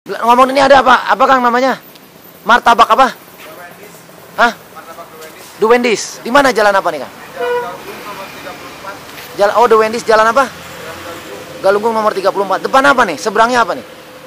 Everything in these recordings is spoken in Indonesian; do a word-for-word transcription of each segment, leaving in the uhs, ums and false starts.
Ngomong ini ada apa? Apa Kang namanya? Martabak apa? Hah? The Wendy's. Di mana jalan apa nih Kang? Jalan oh The Wendy's jalan apa? Galunggung nomor tiga puluh empat. Depan apa nih? Seberangnya apa nih?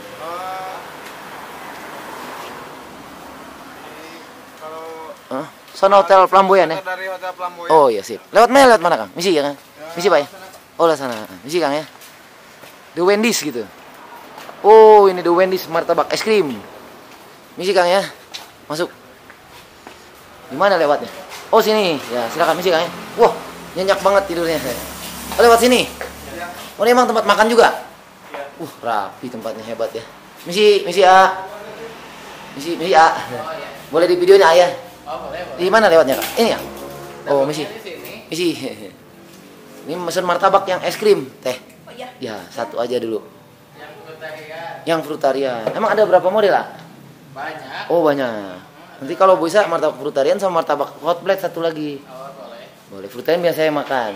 Huh? Sono Hotel Flamboyan ya? Dari Hotel Flamboyan. Oh iya sip. Lewat mana lewat mana Kang? Misi ya Kang? Misi Pak ya? Oh lah sana. Misi Kang ya? The Wendy's gitu. Oh ini The Wendy's martabak es krim. Misi Kang ya? Masuk. Gimana lewatnya? Oh sini. Ya silakan misi Kang ya. Wah nyenyak banget tidurnya saya. Oh, lewat sini. Oh ini emang tempat makan juga? Uh rapi tempatnya hebat ya. Misi misi A. Misi misi A. Boleh di videonya ayah. Oh, boleh, boleh. Di mana lewatnya Kak? Ini ya? Oh, misi. Di sini. Misi. Ini mesen martabak yang es krim, Teh. Oh iya. Ya, satu aja dulu. Yang frutarian. Yang frutarian. Emang ada berapa model, Kak? Banyak. Oh, banyak. Nanti kalau bisa martabak frutarian sama martabak hot plate satu lagi. Oh, boleh. Boleh, frutarian biasa saya makan.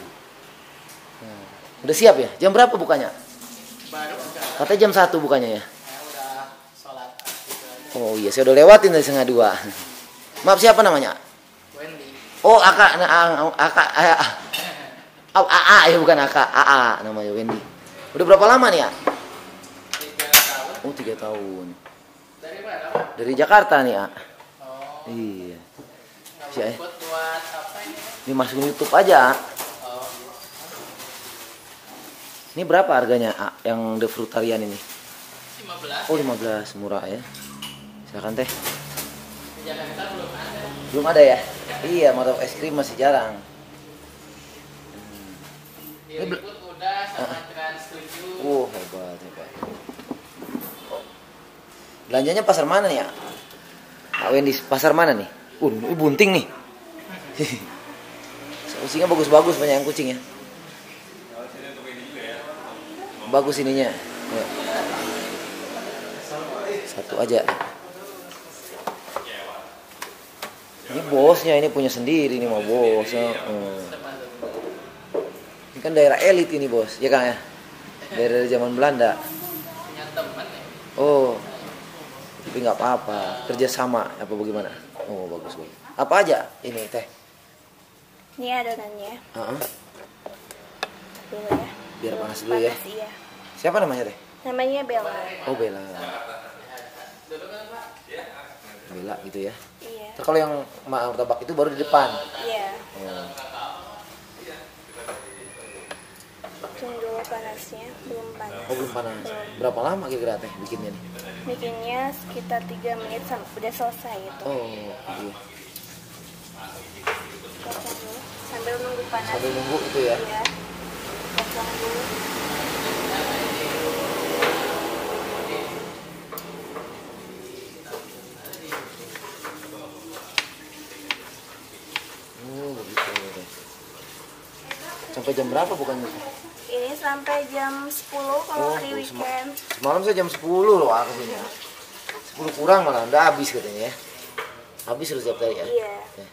Udah siap ya? Jam berapa bukanya? Baru enggak. Katanya jam satu bukanya ya? Saya udah sholat gitu aja. Oh iya, saya udah lewatin dari setengah dua. Maaf, siapa namanya? Wendy. Oh, Aka, nah, Aka, Aka, oh, A A ya bukan Aka, A A namanya Wendy. Udah berapa lama nih ya? Tiga tahun. Oh tiga tahun. Dari mana, Pak? Dari Jakarta nih ya. Oh. Iya. Nggak Si, ikut buat apa ini? ini masukin YouTube aja. Oh. Ini berapa harganya A, yang The Frutarian ini? lima belas. Oh lima belas, murah ya. Silakan Teh. Di Jakarta belum ada. Belum ada ya? Iya, martabak es krim masih jarang. Di Ribut udah sama Trans tujuh. Oh hebat hebat. Belanjanya pasar mana nih ya? Pak Wendy, pasar mana nih? Uh, ini bunting nih. Kucingnya bagus-bagus, banyak yang kucing ya. Bagus ininya. Ya. Satu aja. Ini bosnya, ini punya sendiri nih mau bosnya. Hmm. Ini kan daerah elit ini bos, ya Kang ya? Daerah zaman Belanda. Punya teman ya. Oh, tapi nggak apa-apa, kerjasama apa bagaimana? Oh bagus bagus. Apa aja ini Teh? Ini adonannya. Uh-huh. Dulu ya. Biar panas dulu ya. Panas, iya. Siapa namanya Teh? Namanya Bella. Oh Bella. Dulu kan, Pak? Bella gitu ya. Iya. Terus kalau yang martabak itu baru di depan. Iya. Oh. Tunggu dulu panasnya, belum panas. Oh belum panas. Belum. Berapa lama kira-kira Teh bikinnya nih? Bikinnya sekitar tiga menit sampai udah selesai itu. Oh iya. Potong dulu sambil nunggu panas. Sambil nunggu itu ya. Iya. Potong dulu. Oh begitu Teh. Sampai jam berapa bukannya? Ini sampai jam sepuluh kalau Oh, hari sema- weekend. Semalam saya jam sepuluh loh aku sini. sepuluh kurang malah, udah habis katanya ya. Habis terus tiap hari ya. Iya. Ya.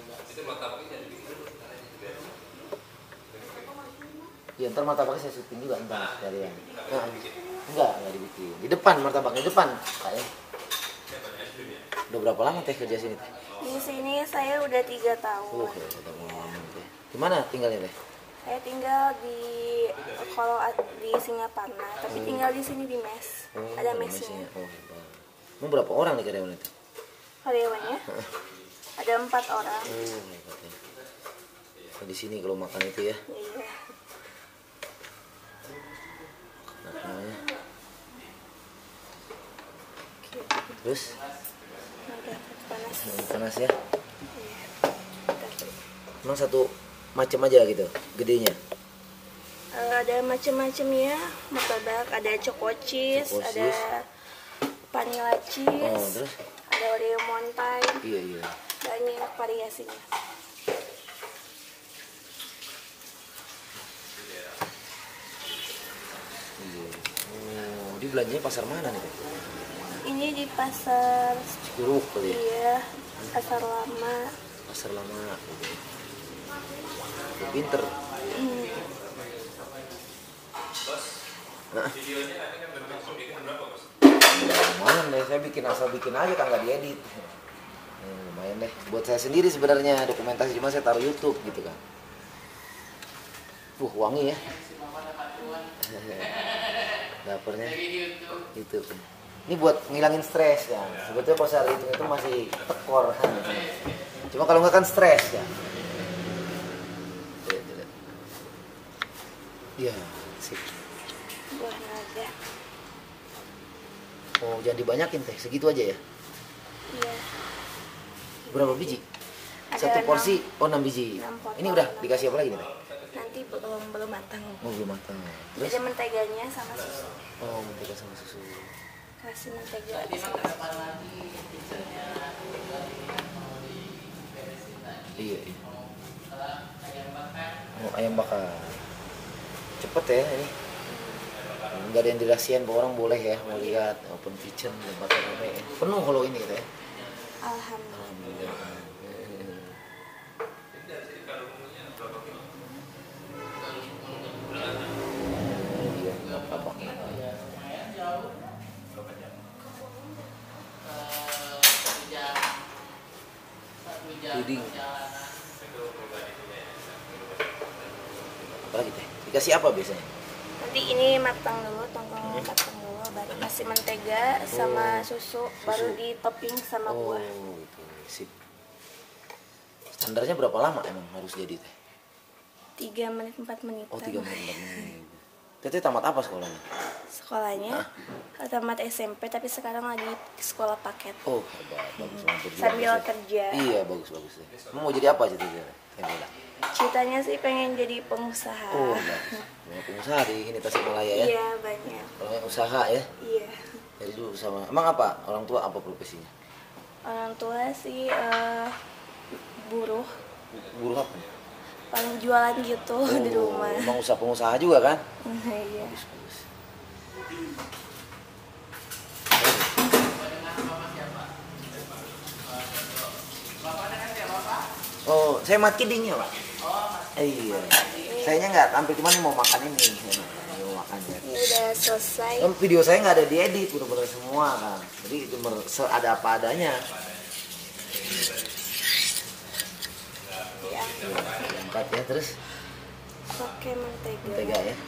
Iya, ntar martabaknya saya syuting juga ntar dari yang. Nah, enggak, enggak dibikin. Di depan martabaknya di depan, kayak. Udah berapa lama Teh kerja sini Teh? Di sini saya udah tiga tahun. Oh, udah lama Teh. Di mana tinggalnya Teh? Saya tinggal di kalau di Singaparna, tapi tinggal di sini di mes. Oh, Ada ada mesnya. mesnya. Oh, hebat. Mau berapa orang nih karyawan itu? Karyawannya ada empat orang. Oh, hebat ya. Nah, di sini kalau makan itu ya. Iya. Nah, namanya. Terus Udah panas. nah, panas ya. Iya. Emang satu macam aja gitu, gedenya. Eh, ada macam-macam ya, martabak, ada choco cheese, Choco ada vanilla cheese, Oh, terus? ada Oreo montai, Iya, iya. banyak variasinya. Iya. Oh, di belanjanya pasar mana nih? Teh? Ini di pasar, Curug kali ya. iya, pasar lama. Pasar lama. Pinter. Hmm. Nah. deh, saya bikin asal bikin aja kan nggak diedit. Hmm, lumayan deh, buat saya sendiri sebenarnya dokumentasi, cuma saya taruh YouTube gitu kan. Wuh, wangi ya. Dapurnya YouTube. Ini buat ngilangin stres kan. Sebetulnya kalau saya hitung itu masih tekor kan. Cuma kalau nggak kan stres kan. Iya, sip. Buah naga. Oh, jangan dibanyakin teh, segitu aja ya. Iya. Berapa biji? Ada Satu enam. porsi, oh enam biji. Enam potong. Ini udah dikasih apa lagi nih teh? Nanti belum belum matang. Oh, belum matang. Terus? Ada menteganya sama susu. Oh, mentega sama susu. Kasih mentega. Jadi mah ke depan lagi kitchennya mau diberesin lagi. Iya, iya. Setelah ayam bakar. Oh, ayam bakar. Cepet ya ini. Nggak ada yang dirahasiain, orang boleh ya mau lihat open kitchen tempatnya rame ya. Penuh kalau ini teh. Alhamdulillah. Alhamdulillah. Iya, nggak apa-apa. Lumayan jauh. Eh, satu jam. Satu jam Puding. perjalanan. Apalagi teh? Dikasih apa biasanya? Nanti ini matang dulu, tunggu matang dulu, baru kasih mentega sama susu, baru di topping sama Oh, buah. gitu. Sip. Standarnya berapa lama emang harus jadi teh? Tiga menit empat menit. Oh, tiga menit, empat menit. Teteh tamat apa sekolahnya? Sekolahnya tamat S M P tapi sekarang lagi sekolah paket. Oh, hebat, bagus banget. Berjuang Sambil ya. kerja. Iya, bagus bagus deh. Kamu mau jadi apa sih teh? Teh Bella? Citanya sih pengen jadi pengusaha. Oh, bagus. Banyak pengusaha di ini Tasikmalaya ya. Iya banyak. Banyak usaha ya. Iya. Jadi dulu sama. Emang apa? Orang tua apa profesinya? Orang tua sih eh, buruh, Buruh apa? paling jualan gitu di rumah. Emang usaha pengusaha juga kan? Iya. Bagus bagus. Oh, saya mat kiding ya, Pak. Eh, iya. Sayanya nggak tampil, cuman mau makan ini. Mau makan ya. Ini udah selesai. Kan video saya nggak ada diedit, bener-bener semua kan. Jadi cuma se- ada apa adanya. Ya. Empat ya, terus Pakai mentega. mentega ya.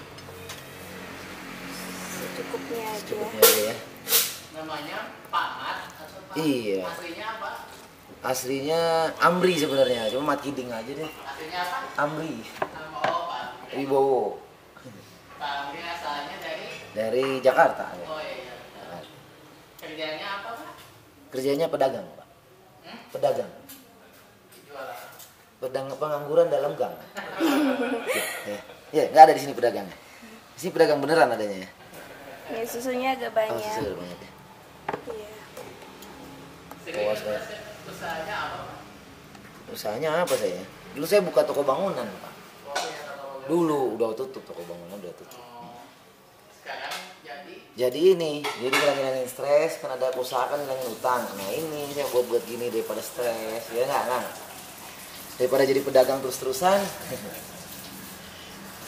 Secukupnya aja. Cukupnya aja ya. Namanya Pamat atau Pak? Iya. Aslinya apa? Aslinya Amri sebenarnya, cuma mat kiding aja deh. Aslinya apa? Amri. Nama oh Pak. Wibowo. Pak Amri asalnya dari Dari Jakarta ya. oh iya. Kerjanya apa Pak? Kerjanya pedagang, Pak. Hmm? Pedagang. Jualan. Pedang pengangguran dalam gang. ya, ya, nggak ada di sini pedagangnya. Di sini pedagang beneran adanya ya. Ya susunya agak Oh, banyak. susu banyak ya. Iya. Puas banget. Usahanya apa Pak? Usahanya apa saya? Dulu saya buka toko bangunan, Pak. Oh iya atau Dulu udah tutup toko bangunan, udah tutup. Oh, sekarang jadi Jadi ini, jadi ngilangin stres, kan ada usaha kan ngilangin utang. Nah ini saya buat buat gini daripada stres, ya nggak nggak. Daripada jadi pedagang terus-terusan,